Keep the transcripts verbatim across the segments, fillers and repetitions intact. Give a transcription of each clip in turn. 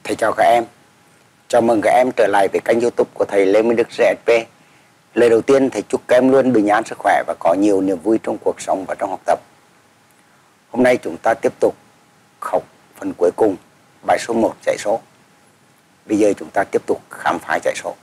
Thầy chào các em. Chào mừng các em trở lại với kênh YouTube của thầy Lê Minh Đức rờ ét pê. Lời đầu tiên thầy chúc các em luôn bình an sức khỏe và có nhiều niềm vui trong cuộc sống và trong học tập. Hôm nay chúng ta tiếp tục học phần cuối cùng, bài số một, dãy số. Bây giờ chúng ta tiếp tục khám phá dãy số.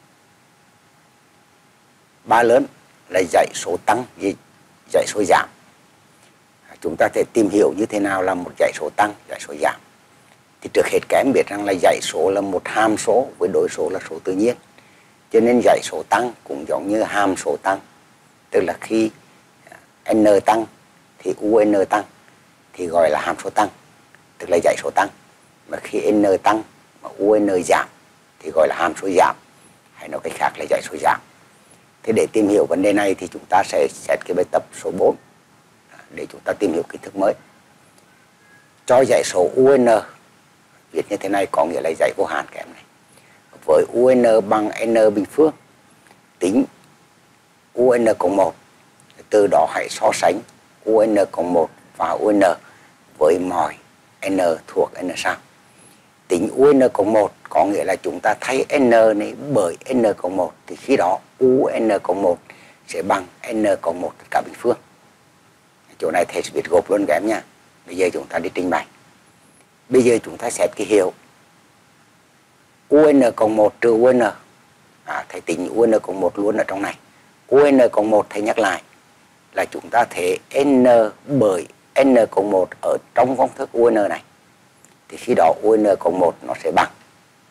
Ba lớn là dãy số tăng và dãy số giảm. Chúng ta sẽ tìm hiểu như thế nào là một dãy số tăng, dãy số giảm. Thì trước hết các em biết rằng là dãy số là một hàm số với đối số là số tự nhiên. Cho nên dãy số tăng cũng giống như hàm số tăng. Tức là khi n tăng thì un tăng thì gọi là hàm số tăng, tức là dãy số tăng. Mà khi n tăng mà un giảm thì gọi là hàm số giảm, hay nói cách khác là dãy số giảm. Thế để tìm hiểu vấn đề này thì chúng ta sẽ xét cái bài tập số bốn để chúng ta tìm hiểu kiến thức mới. Cho dãy số un viết như thế này có nghĩa là dãy vô hạn các em này. Với un bằng n bình phương, tính un cộng một, từ đó hãy so sánh un cộng một và un với mọi n thuộc n sau. Tính un cộng một có nghĩa là chúng ta thay n này bởi n cộng một thì khi đó un cộng một sẽ bằng n cộng một tất cả bình phương. Chỗ này thầy sẽ viết gộp luôn các em nha. Bây giờ chúng ta đi trình bày. Bây giờ chúng ta xét cái hiệu un cộng một trừ un. À, thầy tính un cộng một luôn ở trong này. Un cộng một thầy nhắc lại là chúng ta thể n bởi n cộng một ở trong công thức un này. Thì khi đó un cộng một nó sẽ bằng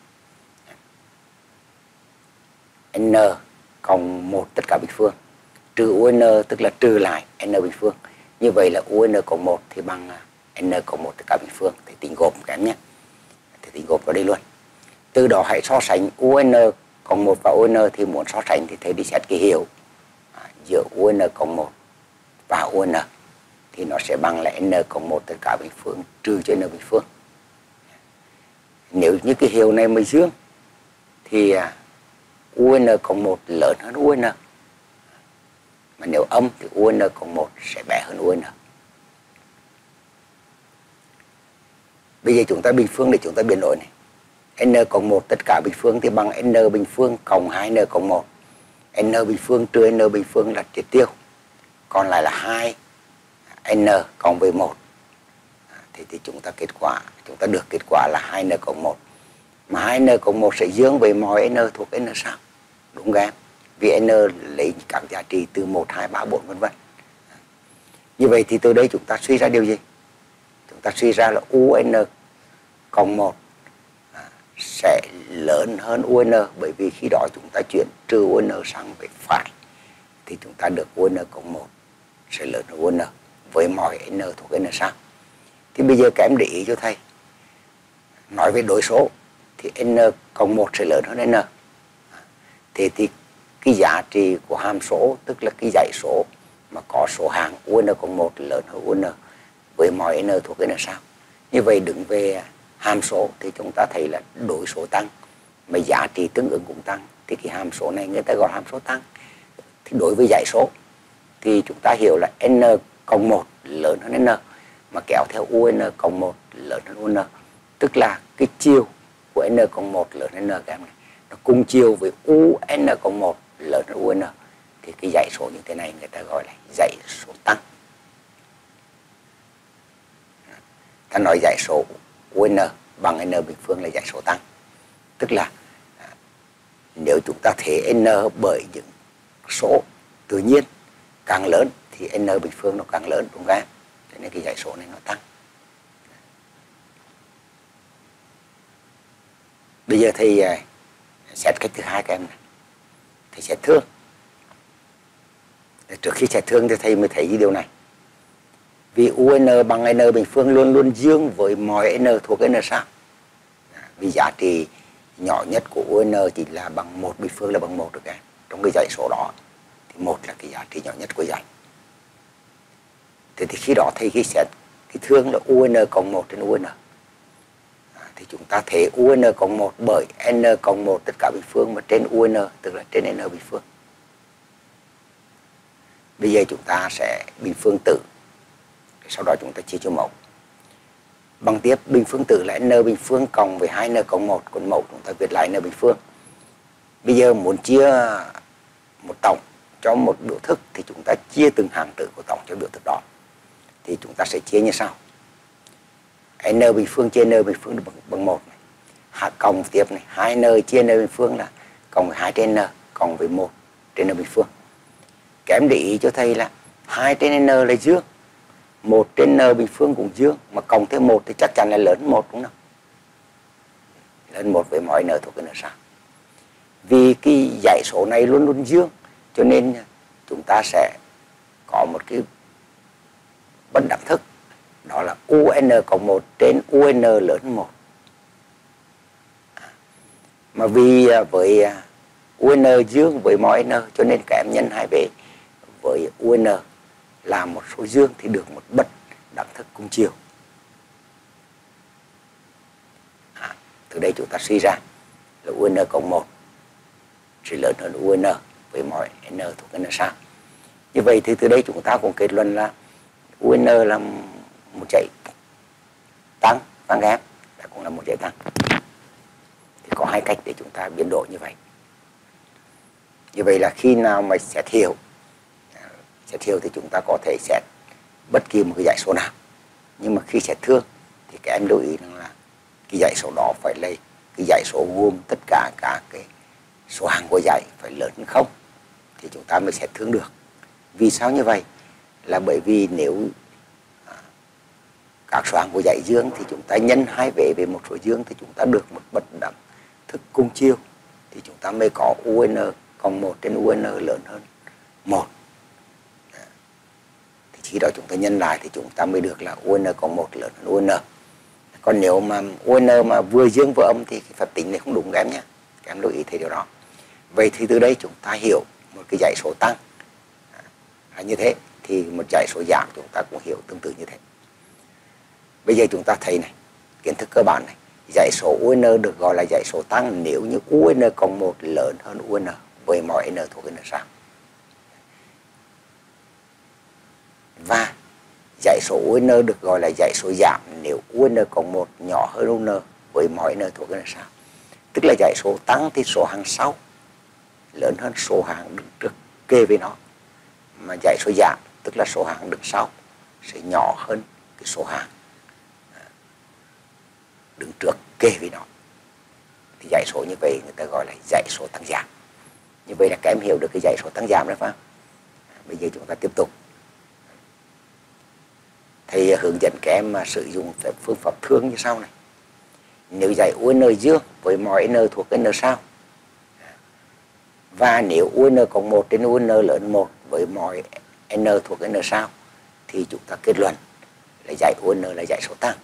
n cộng một tất cả bình phương trừ un, tức là trừ lại n bình phương. Như vậy là un cộng một thì bằng n cộng một tất cả bình phương. Thì tính gộp các em nhé. Thì tính gộp vào đây luôn. Từ đó hãy so sánh un cộng một và un. Thì muốn so sánh thì thầy đi xét cái hiệu à, giữa un cộng một và un thì nó sẽ bằng là n cộng một tất cả bình phương trừ cho n bình phương. Nếu như cái hiệu này mà dương thì un cộng một lớn hơn un. Mà nếu âm thì un cộng một sẽ bé hơn un. Bây giờ chúng ta bình phương để chúng ta biến đổi này. N cộng một tất cả bình phương thì bằng n bình phương cộng hai n cộng một. N bình phương trừ n bình phương là triệt tiêu. Còn lại là hai n cộng với một. Thì, thì chúng ta kết quả, chúng ta được kết quả là hai n cộng một. Mà hai n cộng một sẽ dương với mọi n thuộc n sau. Đúng không em? Vì n lấy các giá trị từ một, hai, ba, bốn vân vân. Như vậy thì từ đây chúng ta suy ra điều gì? Chúng ta suy ra là un cộng một sẽ lớn hơn un, bởi vì khi đó chúng ta chuyển trừ un sang bên phải thì chúng ta được un cộng một sẽ lớn hơn un với mọi n thuộc n sau. Thì bây giờ các em để ý cho thầy. Nói về đối số thì n cộng một sẽ lớn hơn n. Thế thì cái giá trị của hàm số, tức là cái dãy số mà có số hạng un cộng một lớn hơn un với mọi n thuộc n sau. Như vậy đứng về hàm số thì chúng ta thấy là đối số tăng mà giá trị tương ứng cũng tăng, thì cái hàm số này người ta gọi hàm số tăng. Thì đối với dãy số thì chúng ta hiểu là n cộng một lớn hơn n mà kéo theo un cộng một lớn hơn un, tức là cái chiều của n cộng một lớn hơn n các em này, nó cùng chiều với un cộng một lớn hơn un. Thì cái dãy số như thế này người ta gọi là dãy số tăng. Ta nói dãy số un bằng n bình phương là dãy số tăng. Tức là nếu chúng ta thể n bởi những số tự nhiên càng lớn thì n bình phương nó càng lớn, đúng không? Cho nên cái dãy số này nó tăng. Bây giờ thì xét cách thứ hai các em này. Thầy xét thương. Trước khi xét thương thì thầy mới thấy cái điều này. Vì un bằng n bình phương luôn luôn dương với mọi n thuộc n sau. Vì giá trị nhỏ nhất của un chỉ là bằng một bình phương là bằng một được em. Trong cái dãy số đó thì một là cái giá trị nhỏ nhất của dãy. Thế thì khi đó thầy khi xét cái thương là un cộng một trên un. Thì chúng ta thể un cộng một bởi n cộng một tất cả bình phương mà trên un, tức là trên n bình phương. Bây giờ chúng ta sẽ bình phương tử, sau đó chúng ta chia cho mẫu. Bằng tiếp bình phương tử là n bình phương cộng với hai n cộng một, còn mẫu chúng ta viết lại n bình phương. Bây giờ muốn chia một tổng cho một biểu thức thì chúng ta chia từng hàng tử của tổng cho biểu thức đó. Thì chúng ta sẽ chia như sau. n bình phương chia n bình phương được bằng, bằng một này. Hạ cộng tiếp này, hai n chia n bình phương là cộng với hai trên n cộng với một trên n bình phương. Các em để ý cho thầy là hai trên n là dương, một trên n bình phương cũng dương, mà cộng thêm một thì chắc chắn là lớn một đúng không? Lớn một với mọi n thuộc cái n sao. Vì cái dãy số này luôn luôn dương, cho nên chúng ta sẽ có một cái bất đẳng thức, đó là un cộng một trên un lớn một. Mà vì với un dương với mọi n cho nên các em nhân hai bên với un là một số dương thì được một bất đẳng thức cùng chiều. À, từ đây chúng ta suy ra là un cộng một sẽ lớn hơn un với mọi n thuộc n sao. Như vậy thì từ đây chúng ta cũng kết luận là un là một dãy tăng, tăng ghép, và cũng là một dãy tăng. Thì có hai cách để chúng ta biến đổi như vậy. Như vậy là khi nào mà xét hiểu, xét hiểu thì chúng ta có thể xét bất kỳ một cái dãy số nào. Nhưng mà khi xét thương thì các em lưu ý rằng là cái dãy số đó phải là cái dãy số gồm tất cả các cái số hạng của dãy phải lớn hơn không thì chúng ta mới xét thương được. Vì sao như vậy? Là bởi vì nếu à, các số hạng của dãy dương thì chúng ta nhân hai vế về một số dương thì chúng ta được một bất đẳng thức cùng chiều, thì chúng ta mới có un cộng một trên un lớn hơn một. Thì khi đó chúng ta nhân lại thì chúng ta mới được là un cộng một lớn hơn un. Còn nếu mà un mà vừa dương vừa âm thì cái phép tính này không đúng các em nhé. Các em lưu ý thấy điều đó. Vậy thì từ đây chúng ta hiểu một cái dãy số tăng là như thế, thì một dãy số giảm chúng ta cũng hiểu tương tự như thế. Bây giờ chúng ta thấy này, kiến thức cơ bản này, dãy số un được gọi là dãy số tăng nếu như un cộng một lớn hơn un với mọi n thuộc n sao. Và dãy số un được gọi là dãy số giảm nếu un cộng một nhỏ hơn un với mọi n thuộc n sao. Tức là dãy số tăng thì số hàng sau lớn hơn số hàng đứng trước kề với nó, mà dãy số giảm tức là số hàng đứng sau sẽ nhỏ hơn cái số hàng đứng trước kề với nó. Thì dãy số như vậy người ta gọi là dãy số tăng giảm. Như vậy là các em hiểu được cái dãy số tăng giảm đấy phải không? Bây giờ chúng ta tiếp tục. Thầy hướng dẫn các em mà sử dụng phương pháp thương như sau này. Nếu dãy un dương với mọi n thuộc n sao, và nếu un cộng một trên un lớn một với mọi n thuộc n sao, thì chúng ta kết luận là dãy un là dãy số tăng.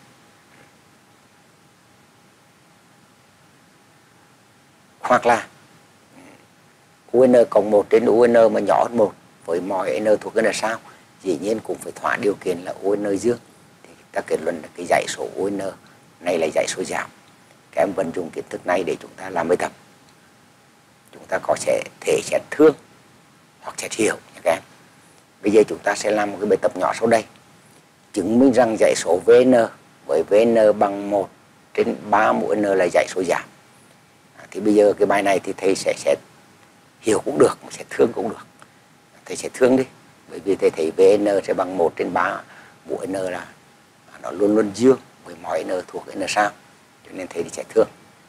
Hoặc là un cộng một trên un mà nhỏ hơn một với mọi n thuộc n sao, dĩ nhiên cũng phải thỏa điều kiện là un dương, thì ta kết luận là cái dãy số un này là dãy số giảm. Các em vẫn dùng kiến thức này để chúng ta làm bài tập. Chúng ta có sẽ thể xét thương hoặc xét hiểu nha các em. Bây giờ chúng ta sẽ làm một cái bài tập nhỏ sau đây. Chứng minh rằng dãy số vn với vn bằng một trên ba mũ n là dãy số giảm. À, thì bây giờ cái bài này thì thầy sẽ xét hiểu cũng được, xét thương cũng được. Thầy xét thương đi. Bởi vì thầy thấy vn sẽ bằng một trên ba mũ n là nó luôn luôn dương với mọi n thuộc n sao. Cho nên thầy đi xét thương.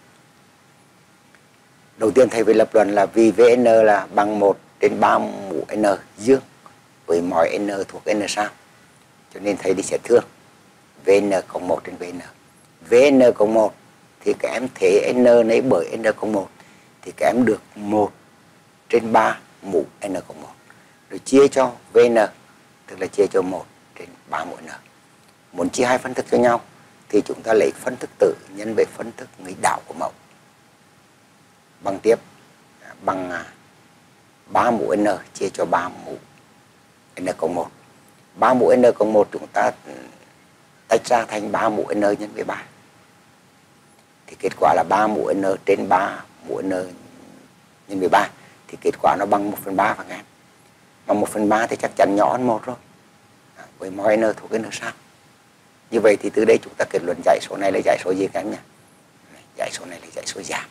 Đầu tiên thầy phải lập luận là vì vn là bằng một trên ba mũ n dương với mọi n thuộc n sao. Cho nên thầy đi xét thương vn cộng một trên vn. Vn cộng một thì các em thế n nấy bởi n cộng một thì các em được một trên ba mũ n cộng một. Rồi chia cho vn, tức là chia cho một trên ba mũ n. Muốn chia hai phân thức cho nhau thì chúng ta lấy phân thức tử nhân với phân thức nghịch đảo của mẫu. Bằng tiếp bằng ba mũ n chia cho ba mũ n cộng một. ba mũ n cộng một chúng ta tách ra thành ba mũ n nhân với ba. Thì kết quả là ba mũ n trên ba mũ n nhân với ba. Thì kết quả nó bằng một phần ba phải không em? Mà một phần ba thì chắc chắn nhỏ hơn một rồi. Với mọi n thuộc n sao. Như vậy thì từ đây chúng ta kết luận dãy số này là dãy số gì các em nhé? Dãy số này là dãy số giảm.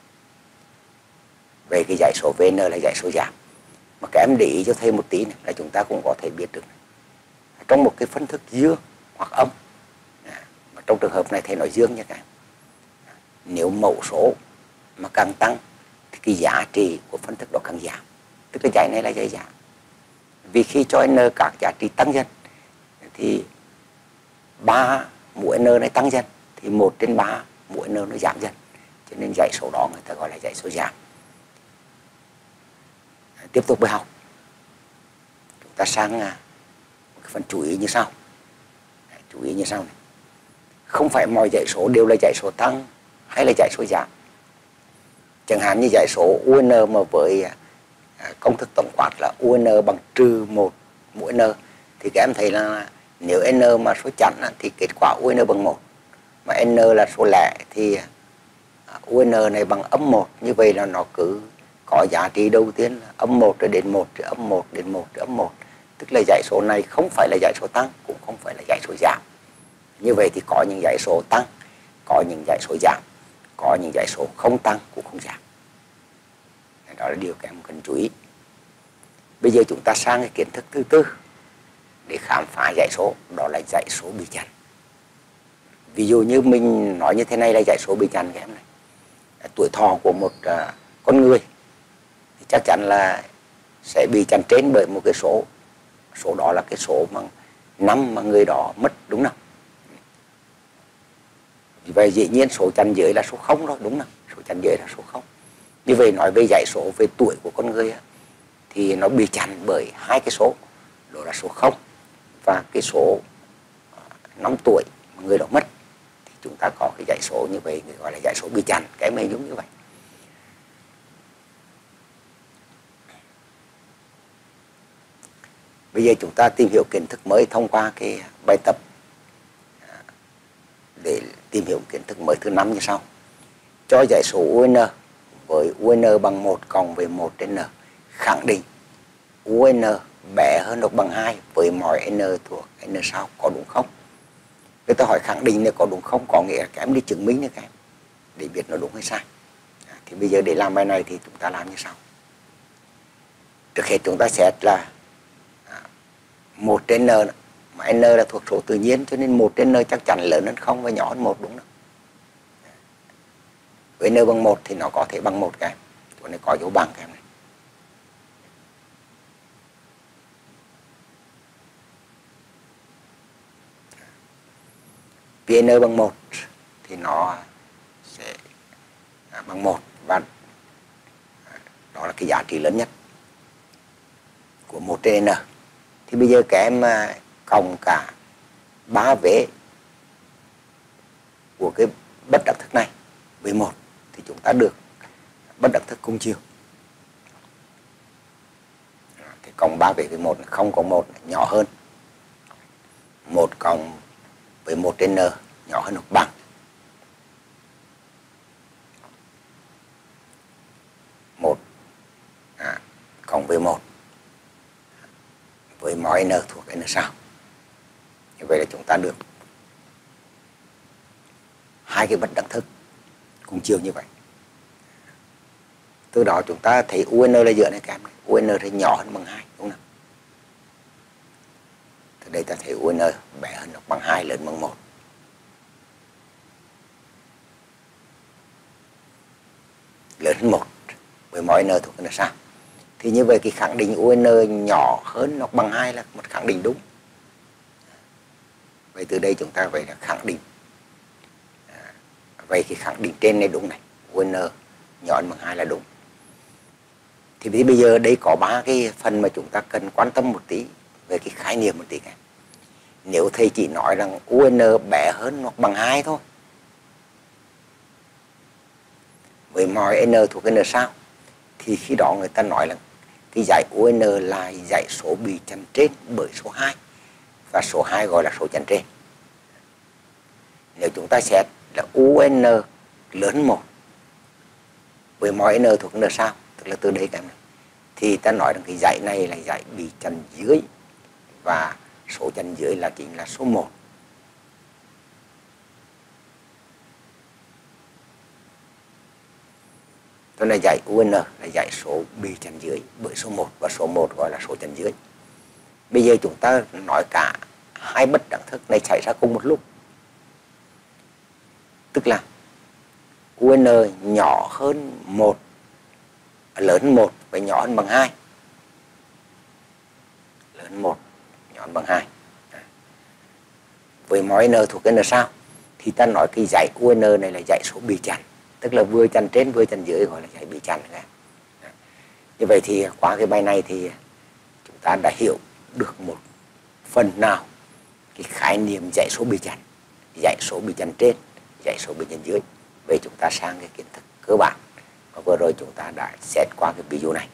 Về cái dãy số vê en là dãy số giảm. Mà các em để ý cho thầy một tí này, là chúng ta cũng có thể biết được trong một cái phân thức dương hoặc âm, mà trong trường hợp này thầy nói dương nha các em, nếu mẫu số mà càng tăng thì cái giá trị của phân thức đó càng giảm, tức cái dãy này là dãy giảm. Vì khi cho n các giá trị tăng dần thì ba mũ n này tăng dần thì một trên ba mũ n nó giảm dần, cho nên dãy số đó người ta gọi là dãy số giảm. Tiếp tục bài học, chúng ta sang một cái phần chú ý như sau. Chú ý như sau này. Không phải mọi dãy số đều là dãy số tăng hay là dãy số giảm. Chẳng hạn như dãy số u en mà với công thức tổng quát là u en bằng trừ một mũ n, thì các em thấy là nếu n mà số chẵn thì kết quả u en bằng một, mà n là số lẻ thì u en này bằng âm một. Như vậy là nó cứ có giá trị đầu tiên là âm một rồi đến một rồi âm một đến một rồi âm một, tức là dãy số này không phải là dãy số tăng cũng không phải là dãy số giảm. Như vậy thì có những dãy số tăng, có những dãy số giảm, có những dãy số không tăng cũng không giảm. Đó là điều các em cần chú ý. Bây giờ chúng ta sang cái kiến thức thứ tư để khám phá dãy số, đó là dãy số bị chặn. Ví dụ như mình nói như thế này là dãy số bị chặn các em này. Tuổi thọ của một uh, con người thì chắc chắn là sẽ bị chặn trên bởi một cái số. Số đó là cái số mà năm mà người đó mất, đúng không? Vậy dĩ nhiên số chặn dưới là số không đó, đúng không? Số chặn dưới là số không. Như vậy nói về dãy số về tuổi của con người thì nó bị chặn bởi hai cái số, đó là số không và cái số năm tuổi mà người đó mất. Thì chúng ta có cái dãy số như vậy gọi là dãy số bị chặn, cái mình giống như vậy. Bây giờ chúng ta tìm hiểu kiến thức mới thông qua cái bài tập để tìm hiểu kiến thức mới thứ năm như sau. Cho dãy số u en với u en bằng một cộng với một trên n, khẳng định u en bé hơn hoặc bằng hai với mọi n thuộc n sau có đúng không? Người ta hỏi khẳng định này có đúng không, có nghĩa là các em đi chứng minh nữa các em để biết nó đúng hay sai. Thì bây giờ để làm bài này thì chúng ta làm như sau. Trước hết chúng ta xét là một trên n, mà n là thuộc số tự nhiên cho nên một trên n chắc chắn lớn hơn không và nhỏ hơn một, đúng không? Với n bằng một thì nó có thể bằng một các em. Chỗ này có dấu bằng các em này. Vì n bằng một thì nó sẽ bằng một và đó là cái giá trị lớn nhất của một trên n. Thì bây giờ các em cộng cả ba vế của cái bất đẳng thức này với một thì chúng ta được bất đẳng thức cùng chiều. Thì cộng ba vế với một, không có một nhỏ hơn. một cộng với một trên n nhỏ hơn hoặc bằng. một à, cộng với một với mọi n thuộc n sau. Như vậy là chúng ta được hai cái bất đẳng thức cùng chiều như vậy. Từ đó chúng ta thấy u en là dựa này các em này. u en thì nhỏ hơn bằng hai, đúng không? Từ đây ta thấy u en bé hơn hoặc bằng hai, lớn bằng một. Lớn hơn một với mọi n thuộc n sau. Thì như vậy cái khẳng định u en nhỏ hơn hoặc bằng hai là một khẳng định đúng. Vậy từ đây chúng ta phải là khẳng định. À, vậy cái khẳng định trên này đúng này, u en nhỏ hơn bằng hai là đúng. Thì bây giờ đây có ba cái phần mà chúng ta cần quan tâm một tí về cái khái niệm một tí này. Nếu thầy chỉ nói rằng u en bé hơn hoặc bằng hai thôi, với mọi n thuộc n sau, thì khi đó người ta nói là cái dãy u en là dãy số bị chặn trên bởi số hai, và số hai gọi là số chặn trên. Nếu chúng ta xét là u en lớn một với mọi n thuộc n sau, tức là từ đây các em này, thì ta nói rằng cái dãy này là dãy bị chặn dưới và số chặn dưới là chính là số một. Cho nên dãy u en là dãy số bị chắn dưới bởi số một, và số một gọi là số chắn dưới. Bây giờ chúng ta nói cả hai bất đẳng thức này xảy ra cùng một lúc. Tức là u en nhỏ hơn một, lớn hơn một và nhỏ hơn bằng hai. Lớn hơn một, nhỏ hơn bằng hai. Với mọi n thuộc n sao thì ta nói cái dãy u en này là dãy số bị chắn, tức là vừa chắn trên vừa chắn dưới gọi là dãy bị chắn. Như vậy thì qua cái bài này thì chúng ta đã hiểu được một phần nào cái khái niệm dãy số bị chắn, dãy số bị chắn trên, dãy số bị chắn dưới. Vậy chúng ta sang cái kiến thức cơ bản và vừa rồi chúng ta đã xét qua cái ví dụ này.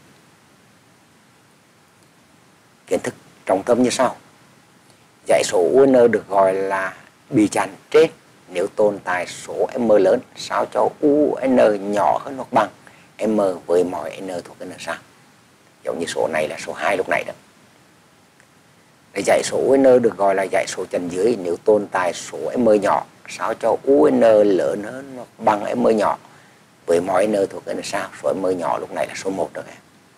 Kiến thức trọng tâm như sau: dãy số u en được gọi là bị chắn trên nếu tồn tại số m lớn sao cho u en nhỏ hơn hoặc bằng m với mọi n thuộc n sao. Giống như số này là số hai lúc này đó. Để dãy số u en được gọi là dãy số chắn dưới nếu tồn tại số m nhỏ sao cho u en lớn hơn hoặc bằng m nhỏ với mọi n thuộc n sao. Số m nhỏ lúc này là số một được.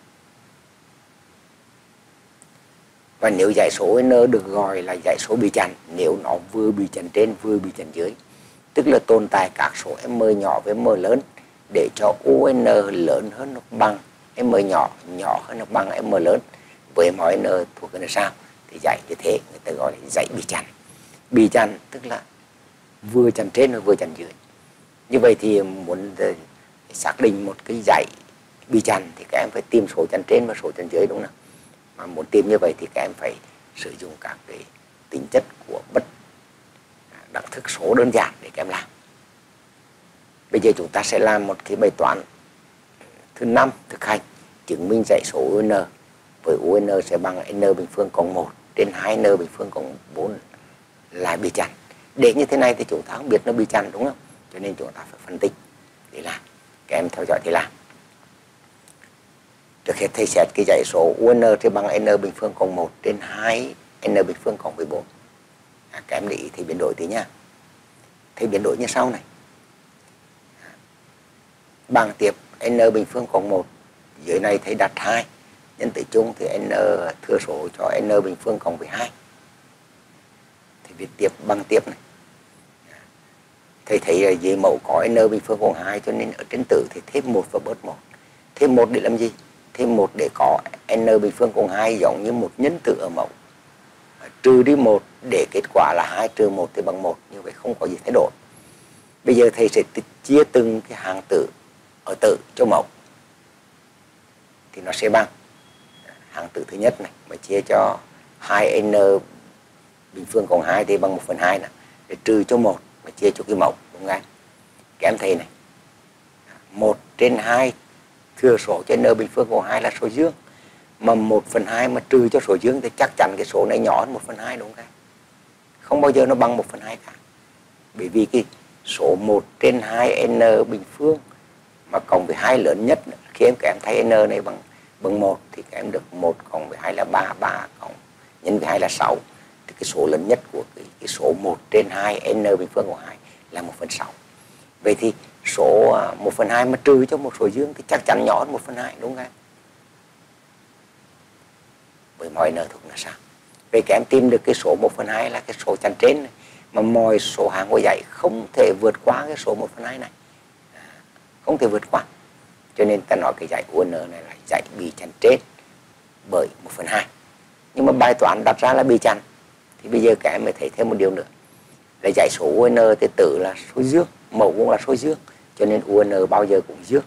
Và nếu dãy số u en được gọi là dãy số bị chắn nếu nó vừa bị chắn trên vừa bị chắn dưới, tức là tồn tại các số m nhỏ với m lớn để cho u en lớn hơn hoặc bằng m nhỏ, nhỏ hơn hoặc bằng m lớn với mọi n thuộc n sao, thì dãy như thế người ta gọi là dãy bị chắn. Bị chắn tức là vừa chắn trên và vừa chắn dưới. Như vậy thì muốn xác định một cái dãy bị chắn thì các em phải tìm số chắn trên và số chắn dưới, đúng không? Mà muốn tìm như vậy thì các em phải sử dụng các cái tính chất của bất đẳng thức số đơn giản để các em làm. Bây giờ chúng ta sẽ làm một cái bài toán thứ năm thực hành chứng minh dãy số u en với u en sẽ bằng n bình phương cộng một trên hai n bình phương cộng bốn là bị chắn. Để như thế này thì chúng ta không biết nó bị chắn, đúng không? Cho nên chúng ta phải phân tích để làm. Các em theo dõi thì làm. Trước hết thầy xét cái dãy số u en thì bằng n bình phương cộng một trên hai n bình phương cộng với bốn. À, các em để ý thì biến đổi tí nha. Thầy biến đổi như sau này. Bằng tiếp n bình phương cộng một, dưới này thầy đặt hai, nhân tử chung thì n thừa số cho n bình phương cộng với hai. Thì viết tiếp bằng tiếp này. Thầy thấy dưới mẫu có n bình phương cộng hai cho nên ở trên tử thì thêm một và bớt một. Thêm một để làm gì? Thêm một để có n bình phương cộng hai giống như một nhân tử ở mẫu. Trừ đi một để kết quả là hai trừ một thì bằng một, như vậy không có gì thay đổi. Bây giờ thầy sẽ chia từng cái hàng tử ở tử cho mẫu thì nó sẽ bằng hàng tử thứ nhất này mà chia cho hai n bình phương cộng hai thì bằng một phần hai này, để trừ cho một mà chia cho cái mẫu, đúng không? Các em thấy này, một trên hai thừa số cho n bình phương cộng hai là số dương, mà một phần hai mà trừ cho số dương thì chắc chắn cái số này nhỏ hơn một phần hai, đúng không? Không bao giờ nó bằng một phần hai cả. Bởi vì cái số một trên hai n bình phương mà cộng với hai lớn nhất, khi em các em thấy n này bằng bằng một thì các em được một cộng với hai là ba, ba cộng nhân với hai là sáu. Thì cái số lớn nhất của cái, cái số một trên hai n bình phương của hai là một phần sáu. Vậy thì số một phần hai mà trừ cho một số dương thì chắc chắn nhỏ hơn một phần hai, đúng không? Với mọi n thuộc là sao? Vậy các em tìm được cái số một phần hai là cái số chắn trên này, mà mọi số hạng của dãy không thể vượt qua cái số một phần hai này. Không thể vượt qua. Cho nên ta nói cái dãy u en này là dãy bị chắn trên bởi một phần hai. Nhưng mà bài toán đặt ra là bị chắn. Thì bây giờ các em mới thấy thêm một điều nữa. Là dãy số u en thì tử là số dương, mẫu cũng là số dương. Cho nên u en bao giờ cũng dương.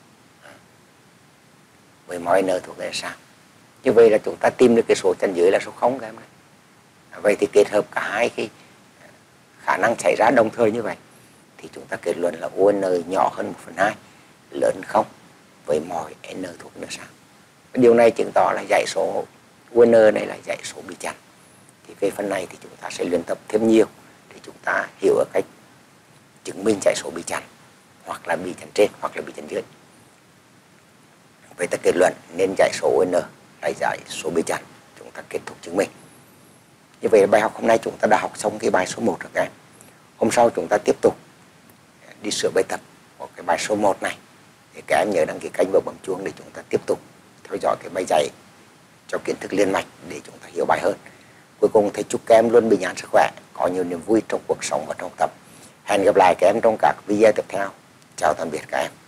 Bởi mọi n thuộc về sao? Như vậy là chúng ta tìm được cái số chắn dưới là số không các em này. Vậy thì kết hợp cả hai cái khả năng xảy ra đồng thời như vậy thì chúng ta kết luận là u en nhỏ hơn một phần hai, lớn hơn không với mọi n thuộc n sao. Điều này chứng tỏ là dãy số u en này là dãy số bị chắn. Thì về phần này thì chúng ta sẽ luyện tập thêm nhiều để chúng ta hiểu ở cách chứng minh dãy số bị chắn, hoặc là bị chắn trên hoặc là bị chắn dưới. Vậy ta kết luận nên dãy số u en là dãy số bị chắn. Chúng ta kết thúc chứng minh. Như vậy bài học hôm nay chúng ta đã học xong cái bài số một rồi các em. Hôm sau chúng ta tiếp tục đi sửa bài tập của cái bài số một này thì các em nhớ đăng ký kênh và bấm chuông để chúng ta tiếp tục theo dõi cái bài dạy cho kiến thức liên mạch để chúng ta hiểu bài hơn. Cuối cùng thầy chúc các em luôn bình an sức khỏe, có nhiều niềm vui trong cuộc sống và trong học tập. Hẹn gặp lại các em trong các video tiếp theo. Chào tạm biệt các em.